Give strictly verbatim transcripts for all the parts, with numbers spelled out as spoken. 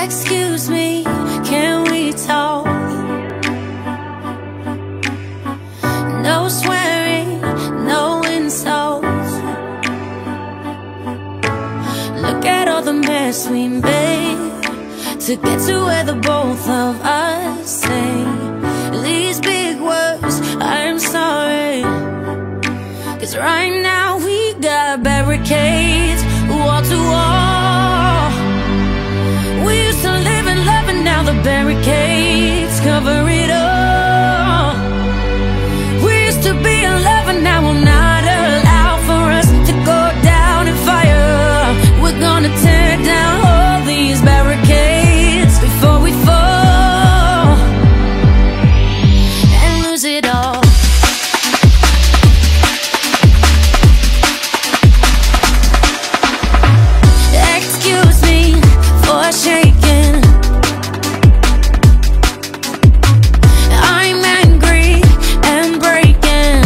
Excuse me, can we talk? No swearing, no insults. Look at all the mess we made to get to where the both of us say these big words, I'm sorry. Cause right now we got barricades, wall to wall. We used to live in love and now the barricades cover it all. We used to be in love and now we'll not allow for us to go down in fire. We're gonna tear down all these barricades before we fall and lose it all. Excuse me for shaking. I'm angry and breaking,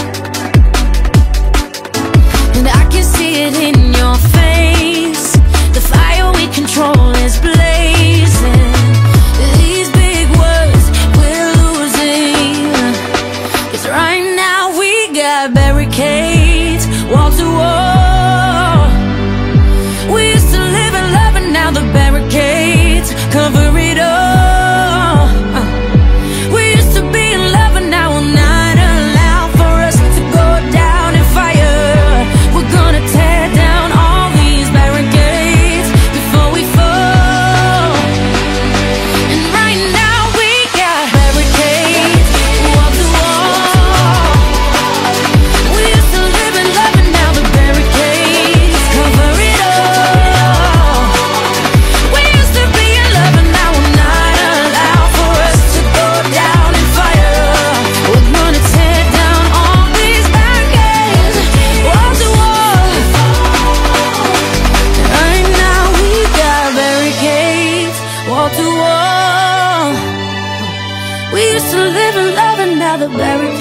and I can see it in your face. The fire we control is blazing. These big words we're losing. Cause right now we got barricades, wall to wall. We used to live in love and now the barricades cover it all. Uh, We used to be in love and now we'll not allow for us to go down in fire. We're gonna tear down all these barricades before we fall. And right now we got barricades, wall to wall. We used to live in love and now the barricades cover it all. We used to be in love and now we'll not allow for us to go down in fire. We're gonna tear down all these barricades, wall to wall. Right now we got barricades, wall to wall. We used to live in love and now the barricades